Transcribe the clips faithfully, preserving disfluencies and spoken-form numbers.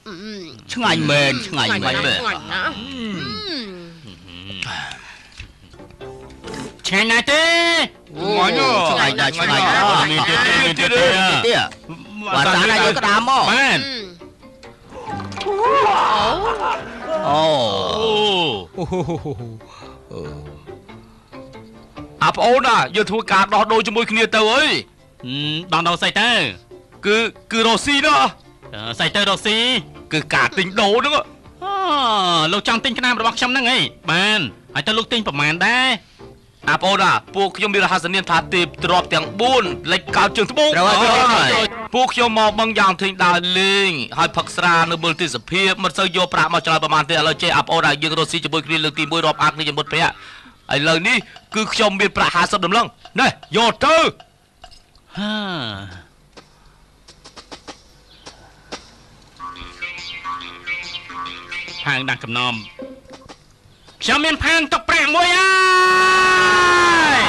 ឆ្ងាញ់មែនឆ្ងាញ់មែនឆ្ងាញ់ណាស់ទេអូយឆ្ងាញ់ណាស់ឆ្ងាញ់ណាស់មានទៀតមានទៀតទៀតបាទតាណាយកក្តាមមកមែនអូអាប្អូនណាយកធ្វើការដោះដូរជាមួយគ្នាទៅអើយដោះដូរស្អីទៅគឺគឺរ៉ូស៊ីណាស្អីទៅរ៉ូស៊ីគឺការទិញដូរហ្នឹងអូលោកចង់ទិញក្តាមរបស់ខ្ញុំហ្នឹងអីបានហើយទៅលោកទិញប្រមាណដែរអាប្អូនណាពួកខ្ញុំមានរហស្សនាមថាទេពទ្របទាំងបួនលេចកោតជើងត្បូងពួកខ្ញុំមកបឹងយ៉ាងធេងដើរលេងហើយផឹកស្រានៅមើលទេសភាពមិនសូវយកប្រាក់មកច្រើនប្រហែលទេឥឡូវចេះអាប្អូនណាយើងរស់ស៊ីជាមួយគ្នាលើកទីមួយរាប់អានគ្នាជាមិត្តភក្តិឥឡូវនេះគឺខ្ញុំមានប្រាក់ห้าสิบដំឡឹងណែយកទៅហាផាងដាក់កំណំខ្ញុំមានផាងទុកប្រាក់មួយហើយ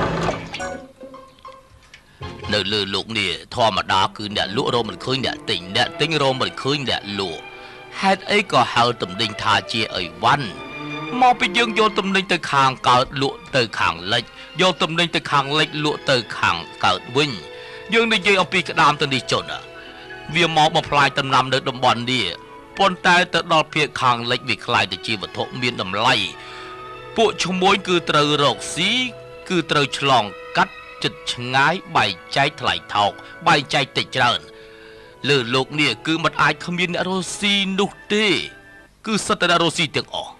នៅលើលោកនេះធម្មតាគឺអ្នកលក់រមមិនឃើញអ្នកទិញអ្នកទិញរមមិនឃើញអ្នកលក់ហេតុអីក៏ហៅតំណែងថាជាអីវ៉ាន់មកពីយើងយកតំណែងទៅខាងកើតលក់ទៅខាងលិចយកតំណែងទៅខាងលិចលក់ទៅខាងកើតវិញយើងនិយាយអំពីក្តាមទៅនេះចុះវាមកបំផ្លាញដំណាំនៅតំបន់នេះប៉ុន្តែទៅដល់ភាគខាងលិចវាខ្លាយទៅជាវត្ថុមានតម្លៃពួកឈ្មួញគឺត្រូវរកស៊ីគឺត្រូវឆ្លងកាត់ចិត្តឆ្ងាយបែកចែកថ្លៃថោកបែកចែកតិចច្រើនលើលោកនេះគឺមិនអាចគ្មានអ្នករកស៊ីនោះទេគឺសិតតែអ្នករកស៊ីទាំងអស់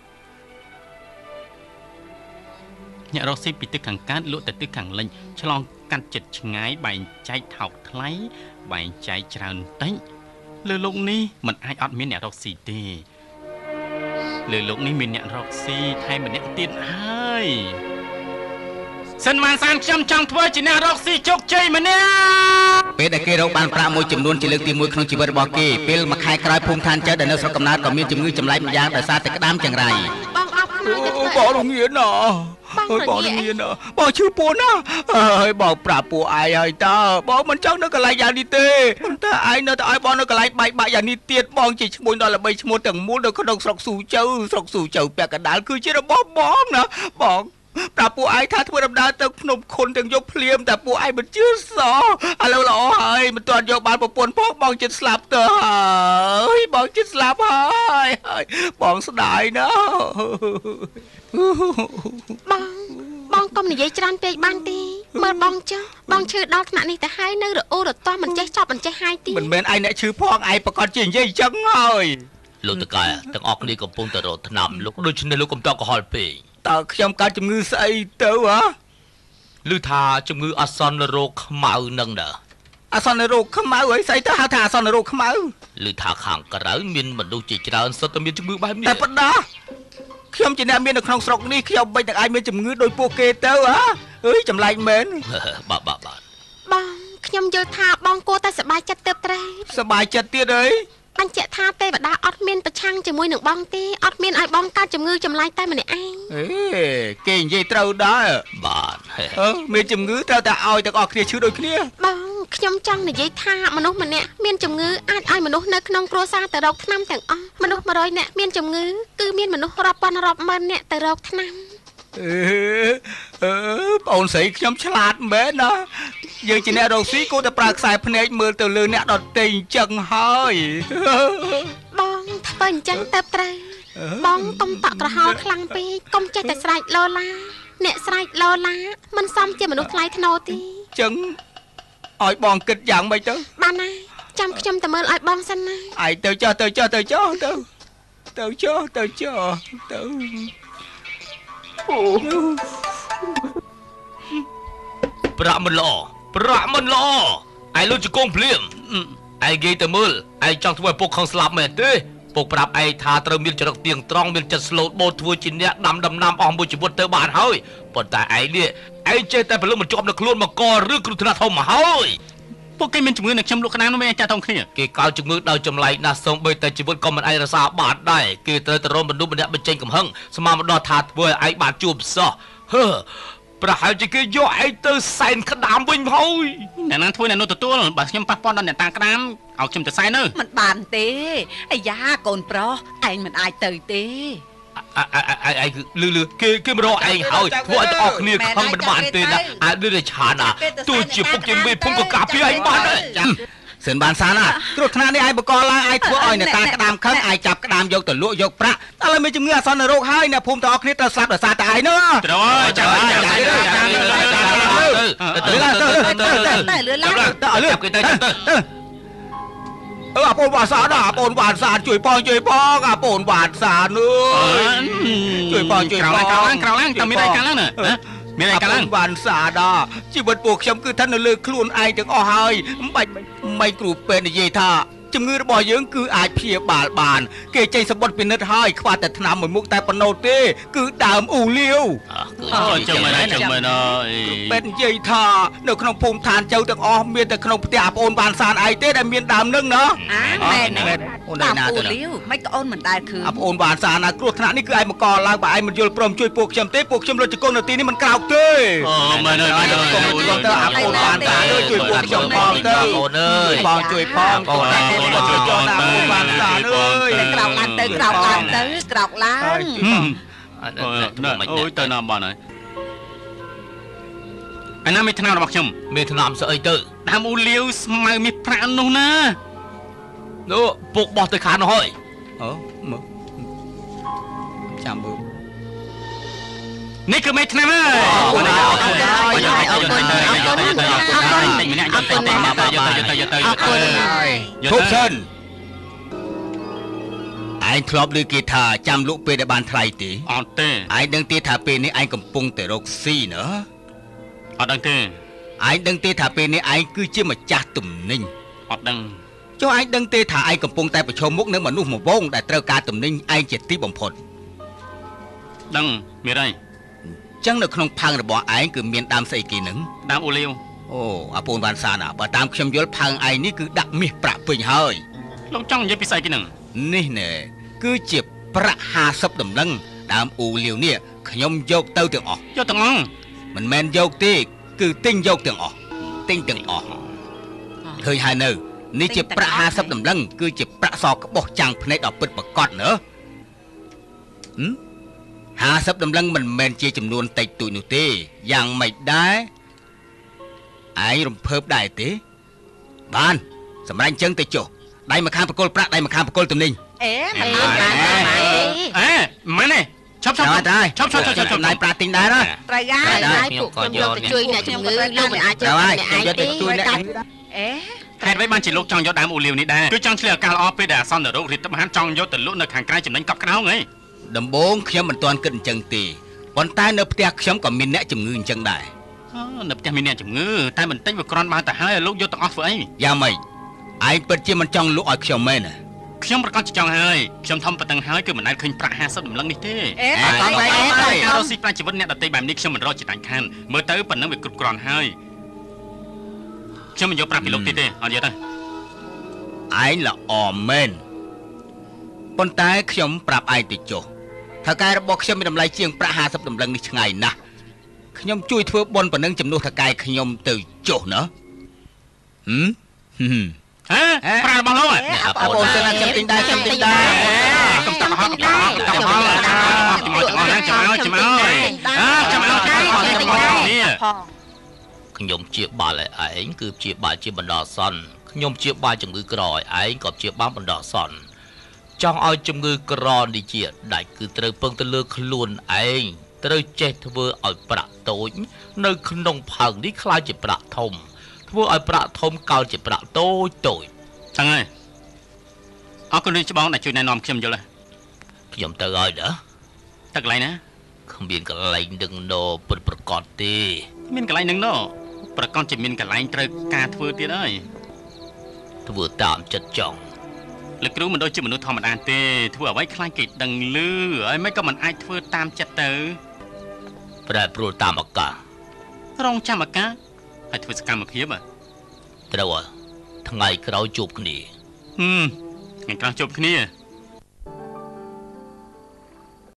អ្នករកស៊ីពីទឹកខាងកើតលក់ទៅទឹកខាងលិចឆ្លងកាត់ចិត្តឆ្ងាយបែងចែកថោកថ្លៃបែងចែកច្រើនតិចលើលោកនេះមិនអាចអត់មានអ្នករកស៊ីទេលើលោកនេះមានអ្នករកស៊ីថែមម្នាក់ទៀតហើយសិនបានសានខ្ញុំចង់ធ្វើជាអ្នករកស៊ីជោគជ័យម្នាក់ពេលដែលគេរកបានប្រាក់មួយចំនួនជាលើកទីមួយក្នុងជីវិតរបស់គេពេលមួយខែក្រោយភូមិឋានចិត្តដែលនៅស្រុកកំណើតក៏មានជំងឺចម្លែកម្យ៉ាងដោយសារតែក្តាមចង្រៃបងអបខ្នើយទៅបងរងាណាអើយបងរងាណាបងឈឺពោះណាអើយបងប្រាប់ពួកឯងហើយតើបងមិនចង់នៅកន្លែងយ៉ាងនេះទេប៉ុន្តែឯងនៅតែឲ្យបងនៅកន្លែងបែកបាក់យ៉ាងនេះទៀតបងជាឈ្មោះដល់ល្បីឈ្មោះទាំងមូលនៅក្នុងស្រុកស៊ូជើស្រុកស៊ូជើពាក់កណ្ដាលគឺជារបស់បងណាបងប្រាប់ពួកឯងថាធ្វើដំណើរទៅភ្នំខុនទាំងយប់ភ្លាមតែពួកឯងមិនជឿសោះឥឡូវល្អហើយមិនទាន់យកបានប្រពន្ធផងបងចិត្តស្លាប់ទៅហើយបងចិត្តស្លាប់ហើយបងស្ដាយណាបងបងកុំនិយាយច្រើនពេកបានទេមើលបងចុះបងឈឺដល់ថ្នាក់នេះទៅហើយនៅរអូរតោះមិនចេះចប់មិនចេះហាយទេមិនមែនឯងអ្នកឈឺផងឯងប្រកាសជានិយាយអញ្ចឹងហើយលោកតកែទាំងអស់គ្នាកំពុងតែរត់ថ្នាំលោកដូច្នេះលោកកុំតកកុហលពេកតើខ្ញុំកើតជំងឺស្អីទៅហ៎ឮថាជំងឺអាសន្នរោគខ្មៅនឹងណាអាសន្នរោគខ្មៅអីស្អីទៅហៅថាអាសន្នរោគខ្មៅឮថាខាងក្រៅមានមនុស្សជាច្រើនសុទ្ធតែមានជំងឺបែបនេះតែប៉ុណ្ណាខ្ញុំជាអ្នកមាននៅក្នុងស្រុកនេះខ្ញុំមិនទាំងអាចមានជំងឺដោយពួកគេទៅហ៎អើយចម្លែកមែនបាទបាទបាទបងខ្ញុំយល់ថាបងគួរតែសប្បាយចិត្តទៅត្រេសប្បាយចិត្តទៀតអីបញ្ជាក់ថាទេវតាអត់មានប្រឆាំងជាមួយនឹងបងទេអត់មានឲ្យបងកើតជំងឺចម្លែកតែម្នាក់ឯងអេគេនិយាយត្រូវដែរបាទអឺមានជំងឺត្រូវតែឲ្យទាំងអស់គ្នាឈឺដូចគ្នាបងខ្ញុំចង់និយាយថាមនុស្សម្នាក់មានជំងឺអាចឲ្យមនុស្សនៅក្នុងគ្រួសារទៅរកថ្នាំទាំងអស់មនុស្សមួយរយនាក់មានជំងឺគឺមានមនុស្សរាប់ពាន់រាប់ម៉ឺននាក់ទៅរកថ្នាំអឺអឺបងស្រីខ្ញុំឆ្លាតមែនណាយើងជាអ្នករកស៊ីគួរតែប្រើខ្សែភ្នែកមើលទៅលើអ្នកដទៃអញ្ចឹងហើយបងធ្វើអញ្ចឹងទៅត្រូវបងកុំតក់ក្រហល់ខ្លាំងពេកកុំចេះតែស្រែកឡូឡាអ្នកស្រែកឡូឡាមិនសមជាមនុស្សថ្លៃថ្នូរទេអញ្ចឹងឲ្យបងគិតយ៉ាងម៉េចទៅបានណាចាំខ្ញុំទៅមើលឲ្យបងសិនណាឯងទៅចុះទៅចុះទៅចុះទៅទៅចុះទៅចុះទៅប្រាក់មិនល្អប្រាក់មិនល្អឯងលុយជង្គង់ភ្លាមឯងនិយាយទៅមើលឯងចង់ធ្វើឲ្យពុកខឹងស្លាប់មែនទេពុកប្រាប់ឯងថាត្រូវមានចរិតទៀងត្រង់មានចិត្តស្លូតបូតធ្វើជាអ្នកដាំដំណាំអស់មួយជីវិតទៅបានហើយប៉ុន្តែឯងនេះឯងចេះតែពលឹងមិនជាប់នៅខ្លួនមកកឬគ្រោះថ្នាក់ធំមកហើយពួកគេមានជំងឺនឹងខ្ញុំលក់ក្តាមនោះមិនអាចតងគ្នាគេកោតជំងឺដោយចម្លែកណាស់សូម្បីតែជីវិតក៏មិនអាចរក្សាបានដែរគេត្រូវតែរំមនុស្សម្នាក់បញ្ចេញកំហឹងស្មានម្ដងថាធ្វើឲ្យឯងបានជួបសោះហឺប្រហែលជាគេយកឯងទៅសែនក្តាមវិញហើយអ្នកណាធ្វើអ្នកនោះទទួលបើខ្ញុំប៉ះពាល់ដល់អ្នកតាក្តាមឲ្យខ្ញុំទៅសែនទៅមិនបានទេអាយ៉ាកូនប្រុសឯងមិនអាចទៅទេអឯឯគឺលឺលឺគេគេមករកឯងហើយធ្វើឲ្យទាំងអស់គ្នាខឹងមិនបានទេណាអាចលឺតែឆានណាទោះជាពុកជាមេភូមិក៏ការពារឯងបានដែរចាសិនបានសានណាគ្រោះថ្នាក់នេះឯងបកឡើងឯងធ្វើឲ្យអ្នកតាក្តាមខឹងឯងចាប់ក្តាមយកទៅលក់យកប្រាក់តែឡើយមានជំងឺអាសន្នរោគហើយអ្នកភូមិទាំងអស់គ្នាត្រូវស្លាប់ដោយសារតែឯងនោះត្រូវហើយចាំចាំចាំទៅទៅទៅទៅទៅទៅទៅទៅទៅអើអាពូនវ៉ាសាណាអាពូនវ៉ាសាជួយផងជួយផងអាពូនវ៉ាសានោះជួយផងជួយផងក្រោយឡើងក្រោយឡើងតែមានអីកាលឡើងណាមានអីកាលឡើងវ៉ាសាណាជីវិតពួកខ្ញុំគឺស្ថិតនៅលើខ្លួនឯងទាំងអស់ហើយមិនបាច់មិនគ្រូពេទ្យនិយាយថាជំងឺរបស់យើងគឺអាចព្យាបាលបានគេចេញសម្បត្តិពិនិត្យហើយខ្វះតែថ្នាំមួយមុខតែប៉ុណ្ណោះទេគឺដើមអ៊ូលាវអើចាំមើលចាំមើលអើយពេទ្យនិយាយថានៅក្នុងភូមិឋានជើទាំងអស់មានតែក្នុងផ្ទះបងអូនបានសានឯងទេដែលមានដើមនឹងណាអាមែនអូនណាទៅលាវមិនក៏អូនមិនដែលឃើញបងអូនបានសានណាគ្រោះថ្នាក់នេះគឺឯងមកកឡើងបើឯងមិនយល់ព្រមជួយពួកខ្ញុំទេពួកខ្ញុំរត់ជង្គង់នៅទីនេះមិនក្រោកទេអូមែនហើយមែនហើយទៅបងអូនបានសានជួយពួកខ្ញុំផងទៅអូនអើយបងជួយផងបងជួយយកណាបងបានសានអើយក្រោកឡើងទៅក្រោកឡើងទៅក្រោកឡើងអូយទៅណាបានហើយអាណាមានថ្នាំរបស់ខ្ញុំមានថ្នាំស្អីទៅដើមអ៊ូលាវស្មៅមាសប្រាក់នោះណានោះពុកបោះទៅខាងនោះហើយអឺមើលចាំមើលនេះគឺមេថ្នាំហើយអរគុណអរគុណអរគុណអរគុណអរគុណអរគុណម្នាក់យកទៅទៅយកទៅយកទៅយកទៅអរគុណធូបសិនឯងធ្លាប់ឮគេថាចាំលក់ពេលដែលបានថ្លៃទេអត់ទេឯងដឹងទេថាពេលនេះឯងកំពុងតែរកស៊ីណាអត់ដឹងទេឯងដឹងទេថាពេលនេះឯងគឺជាម្ចាស់ទំនិញអត់ដឹងចុះឯងដឹងទេថាឯងកំពុងតែប្រឈមមុខនឹងមនុស្សមួយវងដែលត្រូវការទំនិញឯងជាទីបំផុតដឹងមានហើយចឹងនៅក្នុងផើងរបស់ឯងគឺមានដើមស្អីគេនឹងដើមអ៊ូលាវអូអាពូនបានសាណាបើតាមខ្ញុំយល់ផើងឯងនេះគឺដាក់មាសប្រាក់ពេញហើយលោកចង់និយាយពីស្អីគេនឹងនេះណែគឺជាប្រាក់ห้าสิบតម្លឹងដើមអ៊ូលាវនេះខ្ញុំយកទៅទាំងអស់យកទាំងអស់មិនមែនយកទេគឺទិញយកទាំងអស់ទិញទាំងអស់ឃើញហើយនៅនេះជាប្រាក់ห้าสิบតម្លឹងគឺជាប្រាក់សក្បោះចាំងភ្នែកដល់ពិតប្រកបណាហឹមห้าสิบតម្លឹងមិនមែនជាចំនួនតិចតួចនោះទេយ៉ាងម៉េចដែរឯងរំភើបដែរទេបានសម្រាប់ចឹងទៅចុះដៃមកខាងបកគលប្រាក់ដៃមកខាងបកគលទំនិញអេមិនបានទេអេមិនទេឈប់ឈប់ទៅឈប់ឈប់ឈប់ឈប់ដៃប្រាក់ទិញដែរណាត្រូវហើយពួកខ្ញុំយកទៅជួយអ្នកជំងឺលោកមិនអាចជួយអ្នកឯងទេជួយអ្នកអេហេតុអ្វីបានជាលោកចង់យកដើមអ៊ូលាវនេះដែរគឺចង់ឆ្លៀតឱកាសល្អពេលដែលអសន្នរោគរាតត្បាតចង់យកទៅលក់នៅខាងក្រៅចំណេញកប់ក្តោងហីដំបូងខ្ញុំមិនទាន់គិតអញ្ចឹងទេប៉ុន្តែនៅផ្ទះខ្ញុំក៏មានអ្នកជំងឺអញ្ចឹងដែរអូនៅផ្ទះមានអ្នកជំងឺតែបន្តិចវាគ្រាន់បានទៅហើយលោកយកទាំងអស់ធ្វើអីយ៉ាងម៉េចឯងពិតជាមិនចង់លក់ឲ្យខ្ញុំមែនទេខ្ញុំប្រកាសចង់ហើយខ្ញុំធំប៉ុណ្ណឹងហើយគឺមិនដែលឃើញប្រាក់ห้าสิบតម្លឹងនេះទេអេអត់ទេការរស់ស៊ីប្រាក់ជីវិតអ្នកដទៃបែបនេះខ្ញុំមិនរកជាដាច់ខានមើលទៅប៉ុណ្ណឹងវាគ្រប់គ្រាន់ហើយខ្ញុំមិនយកប្រាក់ពីលោកទៀតទេអត់យកទៅឯងល្អមែនប៉ុន្តែខ្ញុំប្រាប់ឯងទៅចុះថាកាយរបស់ខ្ញុំមានតម្លៃជាងប្រាក់ห้าสิบតម្លឹងនេះឆ្ងាយណាស់ខ្ញុំជួយធ្វើបុណ្យប៉ុណ្ណឹងជំនួសថាកាយខ្ញុំទៅចុះណាហឹមហ៎ប្រាក់របស់លោកអបងសិនខ្ញុំទិញដែរខ្ញុំទិញដែរកំតាក់ហត់កំតាក់កំតាក់ហត់ចាំមកចាំមកចាំមកចាំមកចាំមកខ្ញុំជាបាលឲ្យឯងគឺជាបាលជាបណ្ដោះអាសន្នខ្ញុំជាបាលជំងឺក្រឲ្យឯងក៏ជាបាលបណ្ដោះអាសន្នចង់ឲ្យជំងឺក្រនេះជាដាច់គឺត្រូវពឹងទៅលើខ្លួនឯងត្រូវចេះធ្វើឲ្យប្រាក់តូចនៅក្នុងផើងនេះខ្លាចជាប្រាក់ធំធ្វើឲ្យប្រាក់ធំកោតជាប្រាក់តូចតូចចឹងហើយអរគុណលោកច្បងដែលជួយណែនាំខ្ញុំយល់ខ្ញុំទៅឲ្យណាទៅកន្លែងណាគ្មានកន្លែងនឹងណោពិតប្រកបទេមានកន្លែងនឹងណោប្រកបជាមានកន្លែងត្រូវការធ្វើទៀតហើយធ្វើតាមចិត្តចង់លោកគ្រូមិនដូចជាមនុស្សធម្មតាទេធ្វើអ្វីខ្លាចគេដឹងឮហើយមិនក៏មិនអាចធ្វើតាមចិត្តទៅប្រែប្រួលតាមឱកាសរងចាំឱកាសហើយធ្វើសកម្មភាពត្រូវថ្ងៃក្រោយជួបគ្នាហឹមថ្ងៃក្រោយជួបគ្នា